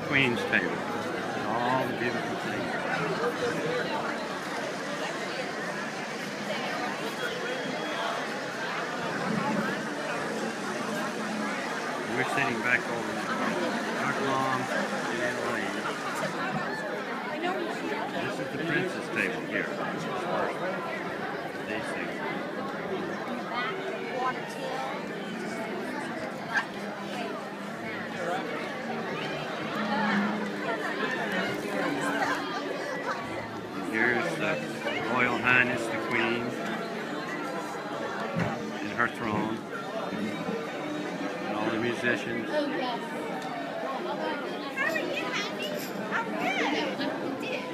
Queen's table. All the beautiful things. We're sitting back over our mom and Lane. This is the princess table here. These things. Here's the Royal Highness, the Queen, and her throne, and all the musicians. Oh, yes. How are you, honey? I'm good.